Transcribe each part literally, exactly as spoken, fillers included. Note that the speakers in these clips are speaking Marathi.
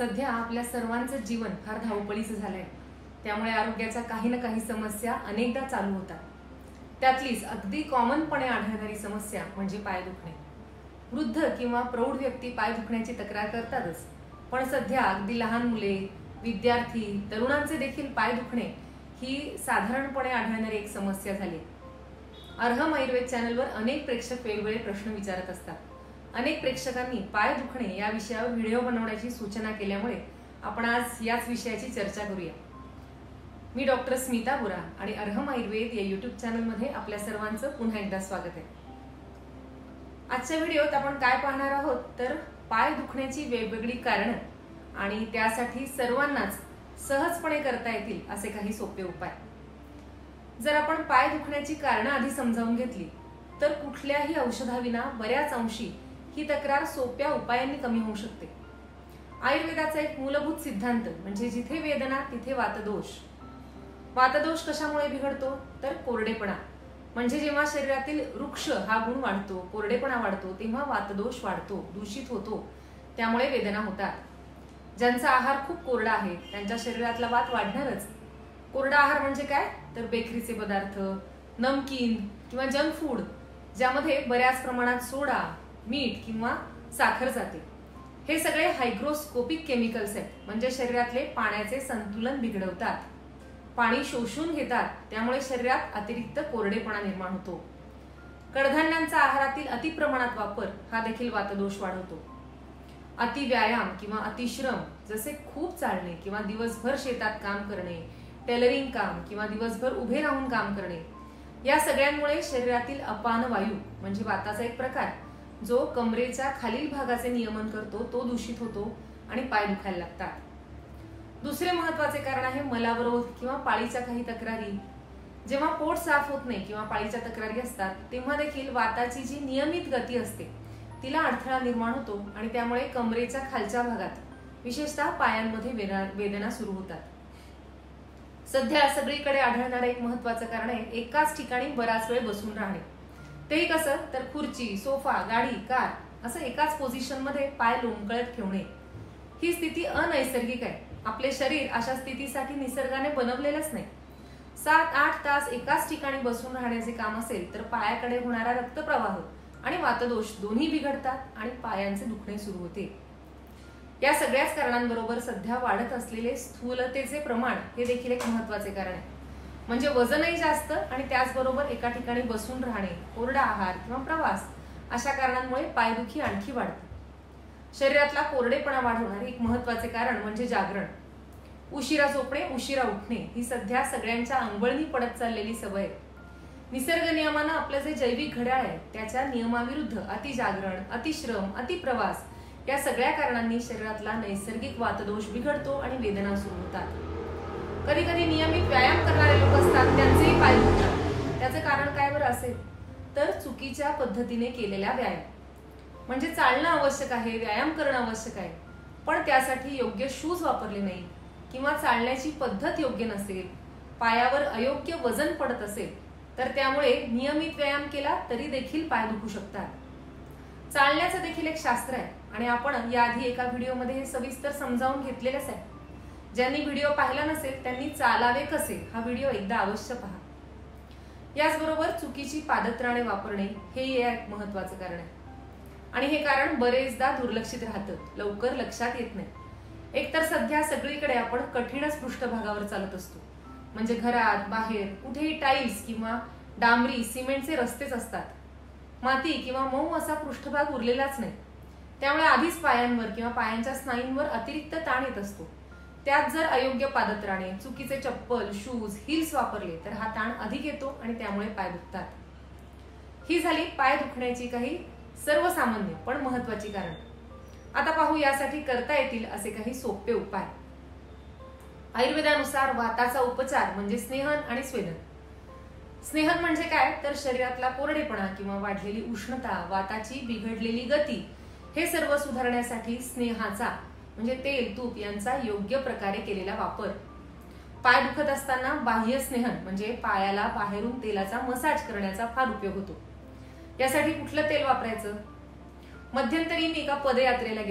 सध्या आपल्या सर्वांचं जीवन फार धावपळीचं झालंय, त्यामुळे आरोग्याच्या काही ना काही समस्या अनेकदा चालू होतात। त्यातलीच अगदी कॉमनपणे आढळणारी समस्या म्हणजे पाय दुखणे। वृद्ध किंवा प्रौढ व्यक्ती पाय दुखण्याची तक्रार करतातच, पण सध्या अगदी लहान मुले, विद्यार्थी, तरुणांचे देखील पाय दुखणे ही साधारणपणे आढळणारी एक समस्या झाली। अर्हम आयुर्वेद चॅनलवर अनेक प्रेक्षक वेगवेगळे प्रश्न विचारत असतात। अनेक प्रेक्षकांनी पाय दुखणे या विषयावर व्हिडिओ बनवण्याची सूचना केल्यामुळे आपण आज याच विषयाची चर्चा करूया। मी डॉक्टर स्मिता बुरा आणि अर्हम आयुर्वेद या यूट्यूब चॅनलमध्ये आपल्या सर्वांचं पुन्हा एकदा स्वागत आहे। आजच्या व्हिडिओत आपण काय पाहणार आहोत तर पाय दुखण्याची वेगवेगळी कारणं आणि त्यासाठी सर्वांनाच सहजपणे करता येतील असे काही सोपे उपाय। जर आपण पाय दुखण्याची कारणं आधी समजावून घेतली तर कुठल्याही औषधाविना बऱ्याच अंशी ही तक्रार सोप्या उपायांनी कमी होऊ शकते। आयुर्वेदाचा एक मूलभूत सिद्धांत म्हणजे जिथे वेदना तिथे वातदोष। वातदोष कशामुळे बिघडतो तर कोरडेपणा, म्हणजे जेव्हा शरीरातील वृक्ष हा गुण वाढतो, कोरडेपणा वाढतो, तेव्हा वातदोष वाढतो, दूषित होतो, त्यामुळे वेदना होतात। ज्यांचा आहार खूप कोरडा आहे त्यांच्या शरीरातला वात वाढणारच। कोरडा आहार म्हणजे काय तर बेकरीचे पदार्थ, नमकीन किंवा जंक फूड ज्यामध्ये बऱ्याच प्रमाणात सोडा, मीठ किंवा साखर जाते। हे सगळे हायग्रोस्कोपिक केमिकल्स आहेत, म्हणजे शरीरातले पाण्याचे संतुलन बिघडवतात, पाणी शोषून घेतात, त्यामुळे शरीरात अतिरिक्त कोरडेपणा निर्माण होतो। कडधान्यांचा आहारातील अति प्रमाणात वापर हा देखील वातदोष वाढवतो। अति व्यायाम किंवा अतिश्रम जसे खूप चालणे किंवा दिवसभर शेतात काम करणे, टेलरिंग काम किंवा दिवसभर उभे राहून काम करणे या सगळ्यांमुळे शरीरातील अपान वायू म्हणजे वाताचा एक प्रकार जो कमरेच्या खालील भागाचे नियमन करतो तो दूषित होतो आणि पाय दुखायला लागतात। दुसरे महत्त्वाचे कारण आहे मलावरोध किंवा पाळीच्या काही तक्रारी। जेव्हा पोट साफ होत नाही किंवा पाळीच्या तक्रारी असतात तेव्हा देखील वाताची जी नियमित गती असते तिला अडथळा निर्माण होतो आणि त्यामुळे कमरेच्या खालच्या भागात विशेषतः पायांमध्ये वेदना वेदना सुरू होतात। सध्या सगळीकडे आढळणारं एक महत्त्वाचं कारण आहे एकाच ठिकाणी बराच वेळ बसून राहणे। तेही कसं तर खुर्ची, सोफा, गाडी, कार असं एकाच पोझिशन मध्ये पाय लोंबकळत ठेवणे। ही स्थिती अनैसर्गिक आहे। आपले शरीर अशा स्थितीसाठी निसर्गाने बनवलेलंच नाही। सात आठ तास एकाच ठिकाणी बसून राहण्याचे काम असेल तर पायाकडे होणारा रक्तप्रवाह आणि वातदोष दोन्ही बिघडतात आणि पायांचे दुखणे सुरू होते। या सगळ्याच कारणांबरोबर सध्या वाढत असलेले स्थूलतेचे प्रमाण हे देखील एक महत्त्वाचे कारण आहे। म्हणजे वजनही जास्त आणि त्याचबरोबर एका ठिकाणी बसून राहणे, कोरडा आहार किंवा प्रवास अशा कारणांमुळे पायदुखी आणखी वाढते। शरीरातला कोरडेपणा वाढवणारे एक महत्त्वाचे कारण म्हणजे जागरण। उशिरा झोपणे, उशिरा उठणे ही सध्या सगळ्यांच्या अंगवळणी पडत चाललेली सवय आहे। निसर्ग नियमानं आपलं जे जैविक घड्याळ आहे त्याच्या नियमाविरुद्ध अति जागरण, अतिश्रम, अतिप्रवास या सगळ्या कारणांनी शरीरातला नैसर्गिक वातदोष बिघडतो आणि वेदना सुरू होतात। कधी कधी नियमित व्यायाम करणारे लोक असतात त्यांचेही पाय दुखतात। त्याचे कारण काय बरं असेल तर चुकीच्या पद्धतीने केलेला व्यायाम। म्हणजे चालणं आवश्यक आहे, व्यायाम करणं आवश्यक आहे, पण त्यासाठी योग्य शूज वापरले नाही किंवा चालण्याची पद्धत योग्य नसेल, पायावर अयोग्य वजन पडत असेल तर त्यामुळे नियमित व्यायाम केला तरी देखील पाय दुखू शकतात। चालण्याचं देखील एक शास्त्र आहे आणि आपण याआधी एका व्हिडिओमध्ये हे सविस्तर समजावून घेतलेलंच आहे। ज्यांनी व्हिडिओ पाहिला नसेल त्यांनी चालावे कसे हा व्हिडिओ एकदा अवश्य पहा। याचबरोबर चुकीची पादत्राणे वापरणे हे एक महत्त्वाचं कारण आहे आणि हे कारण बरेचदा दुर्लक्षित राहतं, लवकर लक्षात येत नाही। एकतर सध्या सगळीकडे आपण कठीणच पृष्ठभागावर चालत असतो, म्हणजे घरात बाहेर कुठेही टाईल्स किंवा डांबरी सिमेंटचे रस्तेच असतात। माती किंवा मऊ असा पृष्ठभाग उरलेलाच नाही, त्यामुळे आधीच पायांवर किंवा पायांच्या स्नायूंवर अतिरिक्त ताण येत असतो। त्यात जर अयोग्य पादत्राणे, चुकीचे चप्पल, शूज, हिल्स वापरले तर हा ताण अधिक येतो आणि त्यामुळे पाय दुखतात। ही झाली पाय दुखण्याची काही सर्वसामान्य पण महत्त्वाची कारण। आता पाहू यासाठी करता येतील असे काही सोपे उपाय। आयुर्वेदानुसार वाताचा उपचार म्हणजे स्नेहन आणि स्वेदन। स्नेहन म्हणजे काय तर शरीरातला कोरडेपणा किंवा वाढलेली उष्णता, वाताची बिघडलेली गती हे सर्व सुधारण्यासाठी स्नेहाचा म्हणजे तेल, तूप यांचा योग्य प्रकारे केलेला वापर। पाय दुखत असताना बाह्य स्नेहन म्हणजे पायाला बाहेरून तेलाचा मसाज करण्याचा फार उपयोग होतो। यासाठी कुठलं तेल वापरायचं? मध्यंतरी मी एका पदयात्रेला गेले होते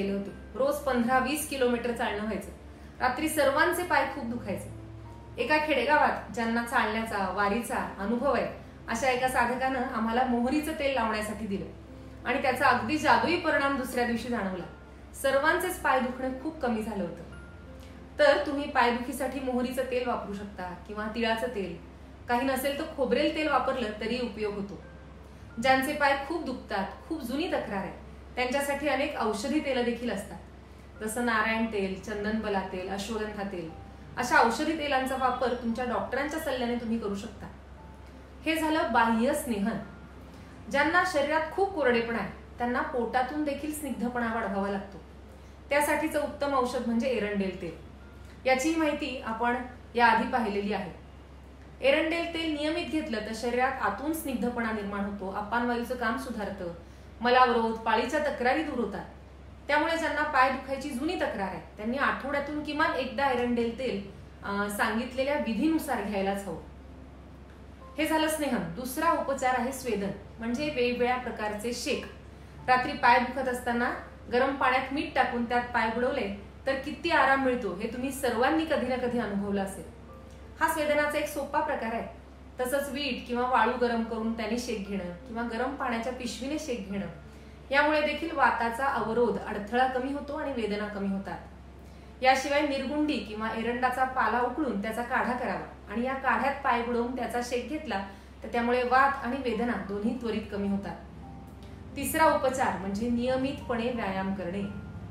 रोज पंधरा वीस किलोमीटर चालणं व्हायचं. रात्री सर्वांचे पाय खूप दुखायचे. एका खेडेगावात ज्यांना चालण्याचा वारीचा अनुभव आहे अशा एका साधकानं आम्हाला मोहरीचं तेल लावण्यासाठी दिलं आणि त्याचा अगदी जादुई परिणाम दुसऱ्या दिवशी जाणवला. सर्वांचेच पाय दुखणं खूप कमी झालं होतं. तर तुम्ही पायदुखीसाठी मोहरीचं तेल वापरू शकता किंवा तिळाचं तेल, काही नसेल तर खोबरेल तेल वापरलं तरी उपयोग होतो. ज्यांचे पाय खूप दुखतात, खूप जुनी तक्रार आहे, त्यांच्यासाठी अनेक औषधी तेल देखील असतात. जसं नारायण तेल, चंदनबला तेल, अश्वगंधा तेल अशा औषधी तेलांचा वापर तुमच्या डॉक्टरांच्या सल्ल्याने तुम्ही करू शकता. हे झालं बाह्य स्नेहन. ज्यांना शरीरात खूप कोरडेपणा आहे त्यांना पोटातून देखील स्निग्धपणा वाढवावा लागतो. त्यासाठीचं उत्तम औषध म्हणजे एरंडेल तेल. याची माहिती आपण याआधी पाहिलेली आहे. एरंडेल तेल नियमित घेतलं तर शरीरात आतून स्निग्धपणा निर्माण होतो, अपानवायूचं काम सुधारतं, मलावरोध, पाळीच्या तक्रारी दूर होतात. त्यामुळे ज्यांना पाय दुखायची जुनी तक्रार आहे त्यांनी आठवड्यातून किमान एकदा एरंडेल तेल सांगितलेल्या विधीनुसार घ्यायलाच हवं. हे झालं स्नेहन. दुसरा उपचार आहे स्वेदन, म्हणजे वेगवेगळ्या प्रकारचे शेक. रात्री पाय दुखत असताना गरम पाण्यात मीठ टाकून त्यात पाय बुडवले तर किती आराम मिळतो हे तुम्ही सर्वांनी कधी ना कधी अनुभवलं असेल. हा स्वेदनाचा एक सोपा प्रकार आहे. तसंच वीट किंवा वाळू गरम करून त्याने शेक घेणं किंवा गरम पाण्याच्या पिशवीने शेक घेणं, यामुळे देखील वाताचा अवरोध, अडथळा कमी होतो आणि वेदना कमी होतात. याशिवाय निर्गुंडी किंवा एरंडाचा पाला उकळून त्याचा काढा करावा आणि या काढ्यात पाय बुडवून त्याचा शेक घेतला तर त्यामुळे वात आणि वेदना दोन्ही त्वरित कमी होतात. तिसरा उपचार म्हणजे नियमितपणे व्यायाम करणे.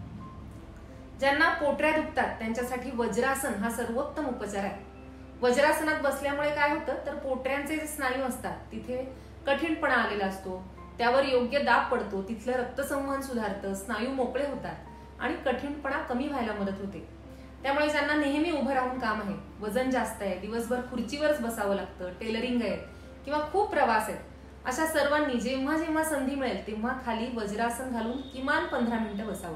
ज्यांना पोटऱ्या दुखतात त्यांच्यासाठी वज्रासन हा सर्वोत्तम उपचार आहे. वज्रासनात बसल्यामुळे काय होतं तर पोटऱ्यांचे जे स्नायू असतात तिथे कठीणपणा आलेला असतो, त्यावर योग्य दाब पडतो, तिथलं रक्तसंवहन सुधारतं, स्नायू मोकळे होतात आणि कठीणपणा कमी व्हायला मदत होते. त्यामुळे ज्यांना नेहमी उभं राहून काम आहे, वजन जास्त आहे, दिवसभर खुर्चीवरच बसावं लागतं, टेलरिंग आहे किंवा खूप प्रवास आहे, अशा सर्वांनी जेव्हा जेव्हा संधी मिळेल तेव्हा खाली वज्रासन घालून किमान पंधरा मिनिटं बसावं.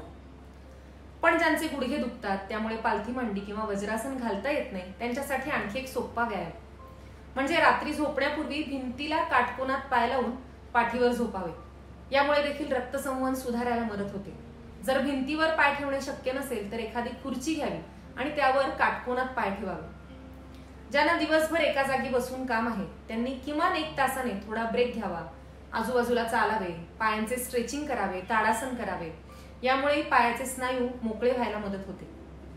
पण ज्यांचे गुडघे दुखतात त्यामुळे पालथी मांडी किंवा वज्रासन घालता येत नाही त्यांच्यासाठी आणखी एक सोपा व्यायाम म्हणजे रात्री झोपण्यापूर्वी भिंतीला काटकोनात पाय लावून पाठीवर झोपावे. यामुळे देखील रक्तसंवहन सुधारायला मदत होते. जर भिंतीवर पाय ठेवणे शक्य नसेल तर एखादी खुर्ची घ्यावी आणि त्यावर काटकोनात पाय ठेवावे. ज्यांना दिवसभर एका जागी बसून काम आहे त्यांनी किमान एक तासाने थोडा ब्रेक घ्यावा, आजूबाजूला चालावे, पायांचे स्ट्रेचिंग करावे, ताडासन करावे. यामुळे पायाचे स्नायू मोकळे व्हायला मदत होते.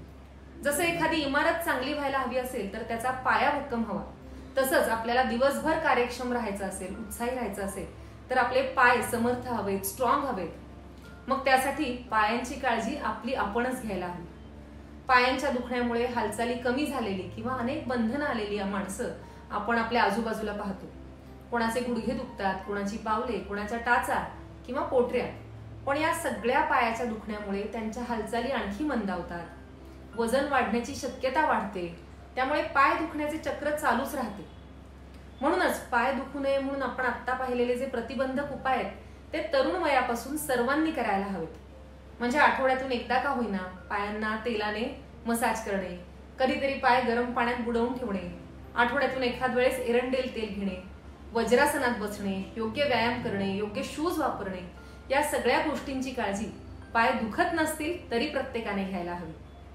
जसं एखादी इमारत चांगली व्हायला हवी असेल तर त्याचा पाया भक्कम हवा, तसंच आपल्याला दिवसभर कार्यक्षम राहायचं असेल, उत्साही राहायचं असेल तर आपले पाय समर्थ हवेत, स्ट्रॉंग हवेत. मग त्यासाठी पायांची काळजी आपली आपणच घ्यायला हवी. पायांच्या दुखण्यामुळे हालचाली कमी झालेली किंवा अनेक बंधनं आलेली माणसं आपण आपल्या आजूबाजूला पाहतो. कोणाचे गुडघे दुखतात, कोणाची पावले, कोणाच्या टाचा किंवा पोटऱ्या. पण या सगळ्या पायाच्या दुखण्यामुळे त्यांच्या हालचाली आणखी मंदावतात, वजन वाढण्याची शक्यता वाढते, त्यामुळे पाय दुखण्याचे चक्र चालूच राहते. म्हणूनच पाय दुखू नये म्हणून आपण आता पाहिलेले जे प्रतिबंधक उपाय आहेत ते तरुण वयापासून सर्वांनी करायला हवेत. म्हणजे आठवड्यातून एकदा का होईना पायांना तेलाने मसाज करणे, कधीतरी पाय गरम पाण्यात बुडवून ठेवणे, आठवड्यातून एखाद वेळेस एरंडेल तेल घेणे, वज्रासनात बसणे, योग्य व्यायाम करणे, योग्य शूज वापरणे, या सगळ्या गोष्टींची काळजी पाय दुखत नसतील तरी प्रत्येकाने घ्यायला हवी.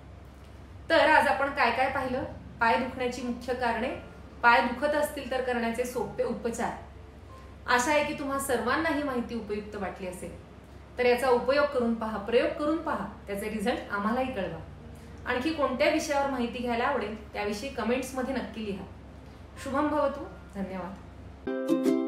तर आज आपण काय काय पाहिलं? पाय दुखण्याची मुख्य कारणे, पाय दुखत असतील तर करण्याचे सोपे उपचार. आशा आहे की तुम्हा सर्वांना ही माहिती उपयुक्त वाटली असेल. तर याचा उपयोग करून पहा, प्रयोग करून पहा, त्याचे रिझल्ट आम्हालाही कळवा. आणखी कोणत्या विषयावर माहिती घ्यायला आवडेल त्याविषयी कमेंट्समध्ये नक्की लिहा. शुभम भवतु. धन्यवाद.